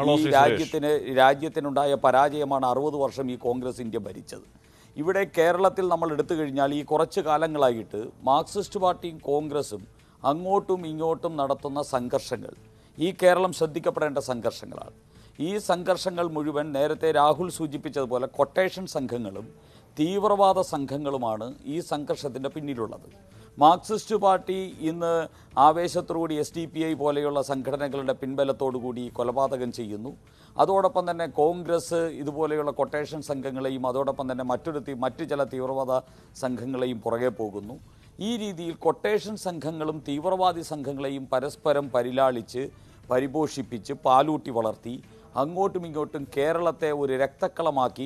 D: ഈ രാജ്യത്തിനുണ്ടായ പരാജയമാണ് 60 വർഷം ഈ കോൺഗ്രസ് ഇന്ത്യ ഭരിച്ചത്. ഇവിടെ കേരളത്തിൽ നമ്മൾ എടുത്തു കഴിഞ്ഞാൽ ഈ കുറച്ച് കാലങ്ങളായിട്ട് മാർക്സിസ്റ്റ് പാർട്ടിയും കോൺഗ്രസും അങ്ങോട്ടും ഇങ്ങോട്ടും നടത്തുന്ന സംഘർഷങ്ങൾ ഈ കേരളം ശ്രദ്ധിക്കപ്പെടേണ്ട സംഘർഷങ്ങളാണ്. ഈ സംഘർഷങ്ങൾ മുഴുവൻ നേരത്തെ രാഹുൽ സൂചിപ്പിച്ചതുപോലെ കൊട്ടേഷൻ സംഘങ്ങളും തീവ്രവാദ സംഘങ്ങളുമാണ് ഈ സംഘർഷത്തിൻ്റെ പിന്നിലുള്ളത്. മാർക്സിസ്റ്റ് പാർട്ടി ഇന്ന് ആവേശത്തോടുകൂടി SDPI പോലെയുള്ള സംഘടനകളുടെ പിൻബലത്തോടുകൂടി കൊലപാതകം ചെയ്യുന്നു. അതോടൊപ്പം തന്നെ കോൺഗ്രസ് ഇതുപോലെയുള്ള കൊട്ടേഷൻ സംഘങ്ങളെയും അതോടൊപ്പം തന്നെ മറ്റു ചില തീവ്രവാദ സംഘങ്ങളെയും പുറകെ പോകുന്നു. ഈ രീതിയിൽ കൊട്ടേഷൻ സംഘങ്ങളും തീവ്രവാദി സംഘങ്ങളെയും പരസ്പരം പരിലാളിച്ച് പരിപോഷിപ്പിച്ച് പാലൂട്ടി വളർത്തി അങ്ങോട്ടും ഇങ്ങോട്ടും കേരളത്തെ ഒരു രക്തക്കളമാക്കി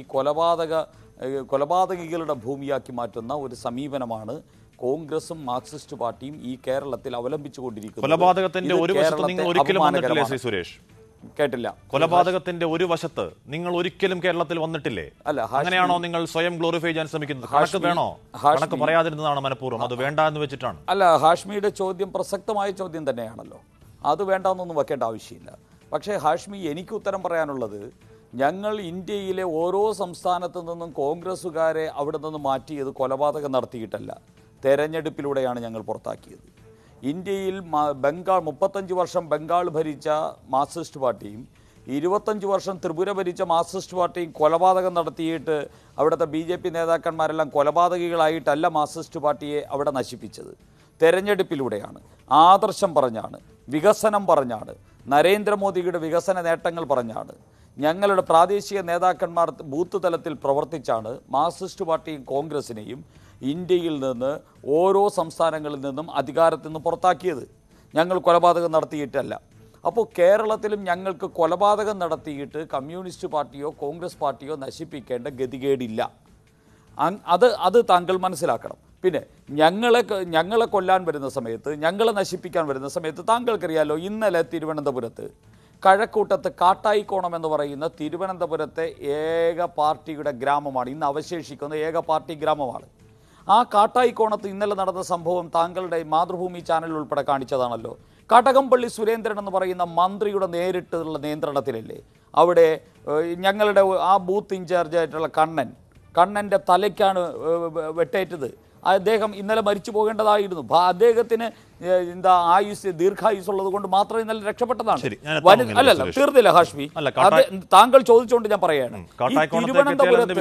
D: കൊലപാതകികളുടെ ഭൂമിയാക്കി മാറ്റുന്ന ഒരു സമീപനമാണ് കോൺഗ്രസും മാർക്സിസ്റ്റ് പാർട്ടിയും ഈ കേരളത്തിൽ അവലംബിച്ചുകൊണ്ടിരിക്കുന്നത്.
A: കൊലപാതകത്തിന്റെ ഒരു വശത്ത് നിങ്ങൾ ഒരിക്കലും വന്നിട്ടില്ലേ ശ്രീ സുരേഷ്?
D: കേട്ടില്ല.
A: കൊലപാതകത്തിന്റെ ഒരു വശത്ത് നിങ്ങൾ ഒരിക്കലും കേരളത്തിൽ വന്നിട്ടില്ലേ?
D: അല്ല,
A: അങ്ങനെയാണോ നിങ്ങൾ സ്വയം ഗ്ലോറിഫൈ ചെയ്യാൻ ശ്രമിക്കുന്നത്? കണക്ക് വേണോ? കണക്ക് പറയാതിരുന്നതാണ് മനഃപൂർവ്വം, അത് വേണ്ട എന്ന് വെച്ചിട്ടാണ്?
D: അല്ല, ഹാഷ്മിയുടെ ചോദ്യം പ്രസക്തമായ ചോദ്യം തന്നെയാണല്ലോ. അത് വേണ്ടെന്നൊന്നും വെക്കേണ്ട ആവശ്യമില്ല. പക്ഷേ ഹാഷ്മി, എനിക്ക് ഉത്തരം പറയാനുള്ളത്, ഞങ്ങൾ ഇന്ത്യയിലെ ഓരോ സംസ്ഥാനത്തു നിന്നും കോൺഗ്രസ്സുകാരെ അവിടെ നിന്ന് മാറ്റിയത് കൊലപാതകം നടത്തിയിട്ടല്ല, തെരഞ്ഞെടുപ്പിലൂടെയാണ് ഞങ്ങൾ പുറത്താക്കിയത്. ഇന്ത്യയിൽ ബംഗാൾ 35 വർഷം ബംഗാൾ ഭരിച്ച മാർക്സിസ്റ്റ് പാർട്ടിയും 25 വർഷം ത്രിപുര ഭരിച്ച മാർക്സിസ്റ്റ് പാർട്ടിയും കൊലപാതകം നടത്തിയിട്ട് അവിടുത്തെ BJP നേതാക്കന്മാരെല്ലാം കൊലപാതകികളായിട്ടല്ല മാർക്സിസ്റ്റ് പാർട്ടിയെ അവിടെ നശിപ്പിച്ചത്. തെരഞ്ഞെടുപ്പിലൂടെയാണ്, ആദർശം പറഞ്ഞാണ്, വികസനം പറഞ്ഞാണ്, നരേന്ദ്രമോദിയുടെ വികസന നേട്ടങ്ങൾ പറഞ്ഞാണ്, ഞങ്ങളുടെ പ്രാദേശിക നേതാക്കന്മാർ ബൂത്ത് തലത്തിൽ പ്രവർത്തിച്ചാണ് മാർക്സിസ്റ്റ് പാർട്ടിയും കോൺഗ്രസിനെയും ഇന്ത്യയിൽ നിന്ന് ഓരോ സംസ്ഥാനങ്ങളിൽ നിന്നും അധികാരത്തിൽ നിന്ന് പുറത്താക്കിയത്. ഞങ്ങൾ കൊലപാതകം നടത്തിയിട്ടല്ല. അപ്പോൾ കേരളത്തിലും ഞങ്ങൾക്ക് കൊലപാതകം നടത്തിയിട്ട് കമ്മ്യൂണിസ്റ്റ് പാർട്ടിയോ കോൺഗ്രസ് പാർട്ടിയോ നശിപ്പിക്കേണ്ട ഗതികേടില്ല. അത് താങ്കൾ മനസ്സിലാക്കണം. പിന്നെ ഞങ്ങളെ കൊല്ലാൻ വരുന്ന സമയത്ത്, ഞങ്ങളെ നശിപ്പിക്കാൻ വരുന്ന സമയത്ത് താങ്കൾക്കറിയാലോ, ഇന്നലെ തിരുവനന്തപുരത്ത് കഴക്കൂട്ടത്ത് കാട്ടായിക്കോണം എന്ന് പറയുന്ന തിരുവനന്തപുരത്തെ ഏക പാർട്ടിയുടെ ഗ്രാമമാണ്, ഇന്ന് അവശേഷിക്കുന്ന ഏക പാർട്ടി ഗ്രാമമാണ്. ആ കാട്ടായിക്കോണത്ത് ഇന്നലെ നടന്ന സംഭവം താങ്കളുടെ മാതൃഭൂമി ചാനൽ ഉൾപ്പെടെ കാണിച്ചതാണല്ലോ. കടകംപള്ളി സുരേന്ദ്രൻ എന്ന് പറയുന്ന മന്ത്രിയുടെ നേരിട്ടുള്ള നിയന്ത്രണത്തിലല്ലേ അവിടെ ഞങ്ങളുടെ ആ ബൂത്ത് ഇൻചാർജായിട്ടുള്ള കണ്ണൻ്റെ തലയ്ക്കാണ് വെട്ടേറ്റത്. അദ്ദേഹം ഇന്നലെ മരിച്ചു പോകേണ്ടതായിരുന്നു. അദ്ദേഹത്തിന് ദീർഘായുസ് ഉള്ളത് കൊണ്ട് മാത്രം ഇന്നലെ രക്ഷപ്പെട്ടതാണ്. അല്ലല്ല, തീർന്നില്ല ഹാഷ്മി. താങ്കൾ ചോദിച്ചുകൊണ്ട് ഞാൻ പറയാണ്, തിരുവനന്തപുരത്ത്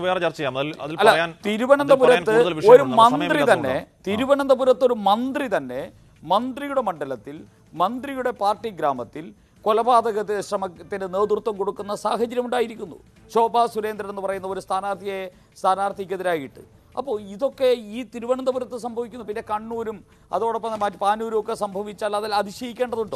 D: ഒരു മന്ത്രി തന്നെ മന്ത്രിയുടെ മണ്ഡലത്തിൽ മന്ത്രിയുടെ പാർട്ടി ഗ്രാമത്തിൽ കൊലപാതക ശ്രമത്തിന് നേതൃത്വം കൊടുക്കുന്ന സാഹചര്യം ഉണ്ടായിരിക്കുന്നു. ശോഭാ സുരേന്ദ്രൻ എന്ന് പറയുന്ന ഒരു സ്ഥാനാർത്ഥിക്കെതിരായിട്ട്. അപ്പോൾ ഇതൊക്കെ ഈ തിരുവനന്തപുരത്ത് സംഭവിക്കുന്നു. പിന്നെ കണ്ണൂരും അതോടൊപ്പം മറ്റ് പാനൂരും ഒക്കെ സംഭവിച്ചാൽ അതിൽ അതിശയിക്കേണ്ടതുണ്ടോ?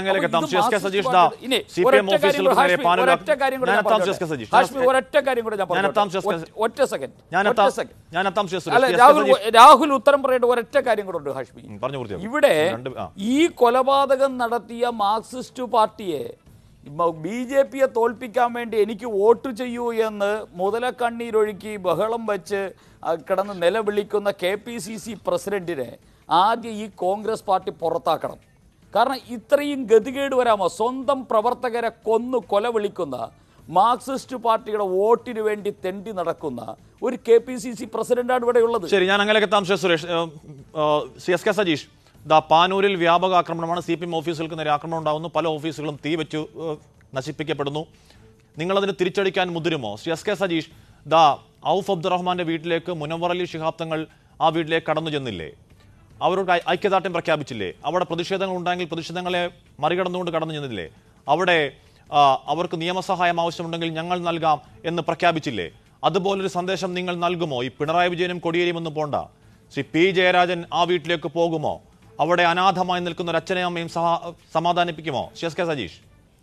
D: രാഹുൽ ഉത്തരം പറയേണ്ട ഒരൊറ്റ കാര്യം കൂടെ ഉണ്ട് ഹാഷ്മി. ഇവിടെ ഈ കൊലപാതകം നടത്തിയ മാർക്സിസ്റ്റ് പാർട്ടിയെ BJPയെ തോൽപ്പിക്കാൻ വേണ്ടി എനിക്ക് വോട്ട് ചെയ്യൂ എന്ന് മുതലക്കണ്ണീരൊഴുക്കി ബഹളം വെച്ച് കിടന്ന് നിലവിളിക്കുന്ന KPCC പ്രസിഡന്റിനെ ആദ്യം ഈ കോൺഗ്രസ് പാർട്ടി പുറത്താക്കണം. കാരണം ഇത്രയും ഗതികേട് വരാമോ? സ്വന്തം പ്രവർത്തകരെ കൊല വിളിക്കുന്ന, മാർക്സിസ്റ്റ് പാർട്ടിയുടെ വോട്ടിന് വേണ്ടി തെണ്ടി നടക്കുന്ന ഒരു KPCC പ്രസിഡന്റാണ് ഇവിടെ ഉള്ളത്.
A: ശരി, ഞാൻ അങ്ങനെ എത്താം. സുരേഷ്, CSK സജീഷ്, പാനൂരിൽ വ്യാപക ആക്രമണമാണ്. CPM ഓഫീസുകൾക്ക് നേരെ ആക്രമണം ഉണ്ടാകുന്നു. പല ഓഫീസുകളും തീ വെച്ചു നശിപ്പിക്കപ്പെടുന്നു. നിങ്ങളതിന് തിരിച്ചടിക്കാൻ മുതിരുമോ? CSK സജീഷ്, ഔഫ് അബ്ദുറഹ്മാന്റെ വീട്ടിലേക്ക് മുനവ്വർ അലി ശിഹാബ് തങ്ങൾ ആ വീട്ടിലേക്ക് കടന്നു ചെന്നില്ലേ? അവരോട് ഐക്യദാർഢ്യം പ്രഖ്യാപിച്ചില്ലേ? അവിടെ പ്രതിഷേധങ്ങൾ ഉണ്ടായെങ്കിൽ പ്രതിഷേധങ്ങളെ മറികടന്നുകൊണ്ട് കടന്നു ചെന്നില്ലേ? അവിടെ അവർക്ക് നിയമസഹായം ആവശ്യമുണ്ടെങ്കിൽ ഞങ്ങൾ നൽകാം എന്ന് പ്രഖ്യാപിച്ചില്ലേ? അതുപോലൊരു സന്ദേശം നിങ്ങൾ നൽകുമോ? ഈ പിണറായി വിജയനും കോടിയേരിയും ഒന്നും പോണ്ട, ശ്രീ P ജയരാജൻ ആ വീട്ടിലേക്ക് പോകുമോ? അവിടെ അനാഥമായി നിൽക്കുന്ന ഒരു അച്ഛനെയും അമ്മയും സമാധാനിപ്പിക്കുമോ? CSK സജീഷ്.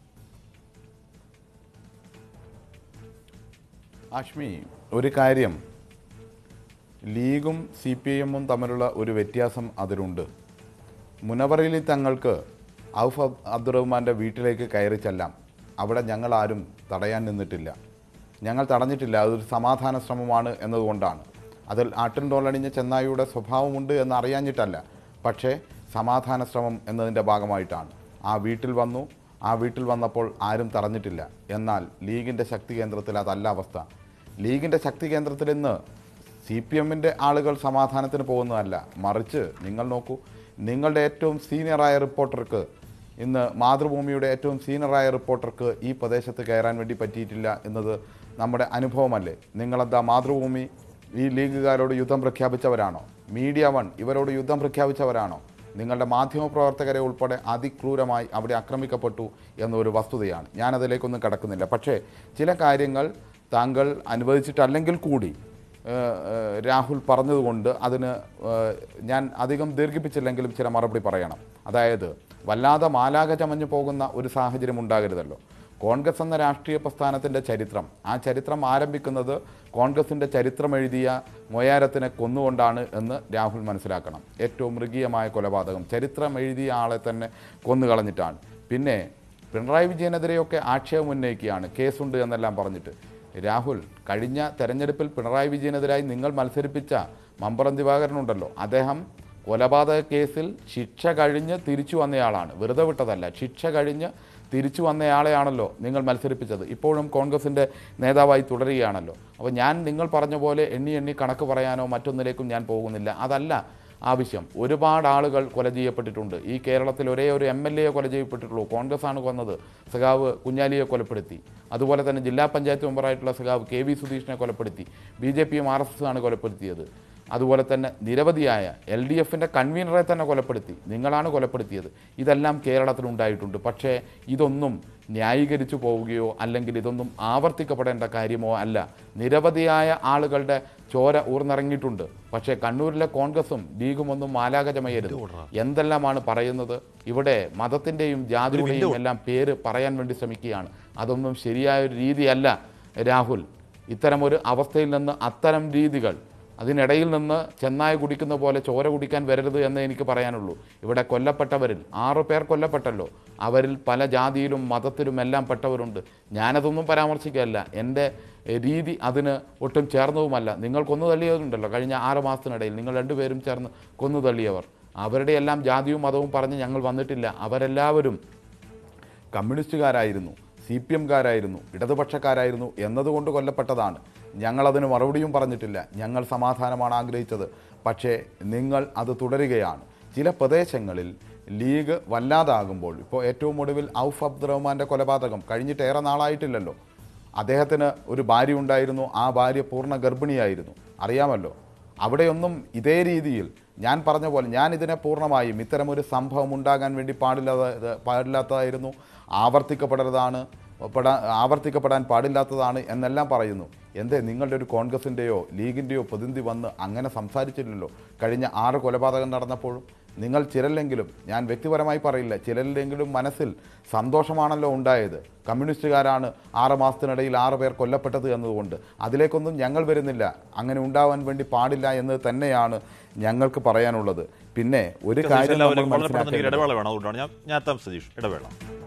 B: ആഷ്മി, ഒരു കാര്യം, ലീഗും CPM-ഉം തമ്മിലുള്ള ഒരു വ്യത്യാസം അതിലുണ്ട്. മുനവ്വർ അലി തങ്ങൾക്ക് ഔഫ് അബ്ദുറഹ്മാൻ്റെ വീട്ടിലേക്ക് കയറി ചെല്ലാം. അവിടെ ഞങ്ങളാരും തടയാൻ നിന്നിട്ടില്ല, ഞങ്ങൾ തടഞ്ഞിട്ടില്ല. അതൊരു സമാധാന ശ്രമമാണ് എന്നതുകൊണ്ടാണ്. അതിൽ ആട്ടിൻ തോലണിഞ്ഞ ചെന്നായിയുടെ സ്വഭാവമുണ്ട് എന്നറിയാഞ്ഞിട്ടല്ല, പക്ഷേ സമാധാന ശ്രമം എന്നതിൻ്റെ ഭാഗമായിട്ടാണ്. ആ വീട്ടിൽ വന്നപ്പോൾ ആരും തടഞ്ഞിട്ടില്ല. എന്നാൽ ലീഗിൻ്റെ ശക്തി കേന്ദ്രത്തിൽ അതല്ല അവസ്ഥ. ലീഗിൻ്റെ ശക്തി കേന്ദ്രത്തിൽ ഇന്ന് CPM-ൻ്റെ ആളുകൾ സമാധാനത്തിന് പോകുന്നതല്ല, മറിച്ച് നിങ്ങൾ നോക്കൂ, നിങ്ങളുടെ ഏറ്റവും സീനിയറായ റിപ്പോർട്ടർക്ക്, ഇന്ന് മാതൃഭൂമിയുടെ ഏറ്റവും സീനിയറായ റിപ്പോർട്ടർക്ക് ഈ പ്രദേശത്ത് കയറാൻ വേണ്ടി പറ്റിയിട്ടില്ല എന്നത് നമ്മുടെ അനുഭവമല്ലേ? നിങ്ങളെന്താ മാതൃഭൂമി ഈ ലീഗുകാരോട് യുദ്ധം പ്രഖ്യാപിച്ചവരാണോ? മീഡിയ വൺ ഇവരോട് യുദ്ധം പ്രഖ്യാപിച്ചവരാണോ? നിങ്ങളുടെ മാധ്യമപ്രവർത്തകരെ ഉൾപ്പെടെ അതിക്രൂരമായി അവിടെ ആക്രമിക്കപ്പെട്ടു എന്നൊരു വസ്തുതയാണ്. ഞാനതിലേക്കൊന്നും കടക്കുന്നില്ല. പക്ഷേ ചില കാര്യങ്ങൾ താങ്കൾ അനുവദിച്ചിട്ടല്ലെങ്കിൽ കൂടി രാഹുൽ പറഞ്ഞതുകൊണ്ട് അതിന് ഞാൻ അധികം ദീർഘിപ്പിച്ചില്ലെങ്കിലും ചില മറുപടി പറയണം. അതായത് വല്ലാതെ മാലാക ചമഞ്ഞു പോകുന്ന ഒരു സാഹചര്യം ഉണ്ടാകരുതല്ലോ. കോൺഗ്രസ് എന്ന രാഷ്ട്രീയ പ്രസ്ഥാനത്തിൻ്റെ ചരിത്രം, ആ ചരിത്രം ആരംഭിക്കുന്നത് കോൺഗ്രസിൻ്റെ ചരിത്രം എഴുതിയ മൊയാരത്തിനെ കൊന്നുകൊണ്ടാണ് എന്ന് രാഹുൽ മനസ്സിലാക്കണം. ഏറ്റവും മൃഗീയമായ കൊലപാതകം ചരിത്രം എഴുതിയ ആളെ തന്നെ കൊന്നുകളഞ്ഞിട്ടാണ്. പിന്നെ പിണറായി വിജയനെതിരെയൊക്കെ ആക്ഷേപം ഉന്നയിക്കുകയാണ്, കേസുണ്ട് എന്നെല്ലാം പറഞ്ഞിട്ട്. രാഹുൽ, കഴിഞ്ഞ തെരഞ്ഞെടുപ്പിൽ പിണറായി വിജയനെതിരായി നിങ്ങൾ മത്സരിപ്പിച്ച മമ്പറം ദിവാകരനുണ്ടല്ലോ, അദ്ദേഹം കൊലപാതക കേസിൽ ശിക്ഷ കഴിഞ്ഞ് തിരിച്ചു വന്നയാളാണ്, വെറുതെ വിട്ടതല്ല. ശിക്ഷ കഴിഞ്ഞ് തിരിച്ചു വന്നയാളെയാണല്ലോ നിങ്ങൾ മത്സരിപ്പിച്ചത്. ഇപ്പോഴും കോൺഗ്രസിൻ്റെ നേതാവായി തുടരുകയാണല്ലോ. അപ്പോൾ ഞാൻ നിങ്ങൾ പറഞ്ഞ പോലെ എണ്ണി കണക്ക് പറയാനോ മറ്റൊന്നിലേക്കും ഞാൻ പോകുന്നില്ല. അതല്ല ആവശ്യം. ഒരുപാട് ആളുകൾ കൊല ചെയ്യപ്പെട്ടിട്ടുണ്ട്. ഈ കേരളത്തിൽ ഒരേ ഒരു MLA കൊല ചെയ്യപ്പെട്ടിട്ടുള്ളൂ. കോൺഗ്രസ്സാണ് കൊന്നത്. സഖാവ് കുഞ്ഞാലിയെ കൊലപ്പെടുത്തി. അതുപോലെ തന്നെ ജില്ലാ പഞ്ചായത്ത് മെമ്പറായിട്ടുള്ള സഖാവ് KV സുധീഷിനെ കൊലപ്പെടുത്തി. BJPയും RSS ആണ് കൊലപ്പെടുത്തിയത്. അതുപോലെ തന്നെ നിരവധിയായ LDFിൻ്റെ കൺവീനറെ തന്നെ കൊലപ്പെടുത്തി. നിങ്ങളാണ് കൊലപ്പെടുത്തിയത്. ഇതെല്ലാം കേരളത്തിലുണ്ടായിട്ടുണ്ട്. പക്ഷേ ഇതൊന്നും ന്യായീകരിച്ചു പോവുകയോ അല്ലെങ്കിൽ ഇതൊന്നും ആവർത്തിക്കപ്പെടേണ്ട കാര്യമോ അല്ല. നിരവധിയായ ആളുകളുടെ ചോര ഊർന്നിറങ്ങിയിട്ടുണ്ട്. പക്ഷേ കണ്ണൂരിലെ കോൺഗ്രസും ലീഗും ഒന്നും മാലാകജമയരുത്. എന്തെല്ലാമാണ് പറയുന്നത്? ഇവിടെ മതത്തിൻ്റെയും ജാതിയുടെയും എല്ലാം പേര് പറയാൻ വേണ്ടി ശ്രമിക്കുകയാണ്. അതൊന്നും ശരിയായൊരു രീതിയല്ല രാഹുൽ. ഇത്തരമൊരു അവസ്ഥയിൽ നിന്ന് അത്തരം രീതികൾ, അതിനിടയിൽ നിന്ന് ചെന്നായ കുടിക്കുന്ന പോലെ ചോര കുടിക്കാൻ വരരുത് എന്ന് എനിക്ക് പറയാനുള്ളൂ. ഇവിടെ കൊല്ലപ്പെട്ടവരിൽ 6 പേർ കൊല്ലപ്പെട്ടല്ലോ. അവരിൽ പല ജാതിയിലും മതത്തിലുമെല്ലാം പെട്ടവരുണ്ട്. ഞാനതൊന്നും പരാമർശിക്കുകയല്ല. എൻ്റെ രീതി അതിന് ഒട്ടും ചേർന്നതുമല്ല. നിങ്ങൾ കൊന്നു തള്ളിയതുണ്ടല്ലോ കഴിഞ്ഞ 6 മാസത്തിനിടയിൽ. നിങ്ങൾ 2 പേരും ചേർന്ന് കൊന്നു തള്ളിയവർ. അവരുടെ എല്ലാം ജാതിയും മതവും പറഞ്ഞ് ഞങ്ങൾ വന്നിട്ടില്ല. അവരെല്ലാവരും കമ്മ്യൂണിസ്റ്റുകാരായിരുന്നു, CPMകാരായിരുന്നു, ഇടതുപക്ഷക്കാരായിരുന്നു എന്നതുകൊണ്ട് കൊല്ലപ്പെട്ടതാണ്. ഞങ്ങളതിന് മറുപടിയും പറഞ്ഞിട്ടില്ല. ഞങ്ങൾ സമാധാനമാണ് ആഗ്രഹിച്ചത്. പക്ഷേ നിങ്ങൾ അത് തുടരുകയാണ്. ചില പ്രദേശങ്ങളിൽ ലീഗ് വല്ലാതാകുമ്പോൾ, ഇപ്പോൾ ഏറ്റവും ഒടുവിൽ ഔഫ് അബ്ദുറഹ്മാൻ്റെ കൊലപാതകം കഴിഞ്ഞിട്ട് ഏറെ നാളായിട്ടില്ലല്ലോ. അദ്ദേഹത്തിന് ഒരു ഭാര്യ ഉണ്ടായിരുന്നു. ആ ഭാര്യ പൂർണ്ണ ഗർഭിണിയായിരുന്നു. അറിയാമല്ലോ. അവിടെയൊന്നും ഇതേ രീതിയിൽ ഞാൻ പറഞ്ഞ പോലെ ഞാൻ ഇതിനെ പൂർണ്ണമായും ഇത്തരമൊരു സംഭവം ഉണ്ടാകാൻ വേണ്ടി പാടില്ലാത്തതായിരുന്നു, ആവർത്തിക്കപ്പെടാൻ പാടില്ലാത്തതാണ് എന്നെല്ലാം പറയുന്നു. എന്തേ നിങ്ങളുടെ ഒരു കോൺഗ്രസിൻ്റെയോ ലീഗിൻ്റെയോ പ്രതിനിധി വന്ന് അങ്ങനെ സംസാരിച്ചില്ലല്ലോ കഴിഞ്ഞ 6 കൊലപാതകം നടന്നപ്പോഴും? നിങ്ങൾ ചിലരെങ്കിലും, ഞാൻ വ്യക്തിപരമായി പറയില്ല, ചിലരിലെങ്കിലും മനസ്സിൽ സന്തോഷമാണല്ലോ ഉണ്ടായത്. കമ്മ്യൂണിസ്റ്റുകാരാണ് 6 മാസത്തിനിടയിൽ 6 പേർ കൊല്ലപ്പെട്ടത് എന്നതുകൊണ്ട്. അതിലേക്കൊന്നും ഞങ്ങൾ വരുന്നില്ല. അങ്ങനെ ഉണ്ടാവാൻ വേണ്ടി പാടില്ല എന്ന് തന്നെയാണ് ഞങ്ങൾക്ക് പറയാനുള്ളത്. പിന്നെ ഒരു കാര്യം
A: ഇടവേള വേണം. അതുകൊണ്ടാണ് ഞാൻ സതീഷ് ഇടവേള.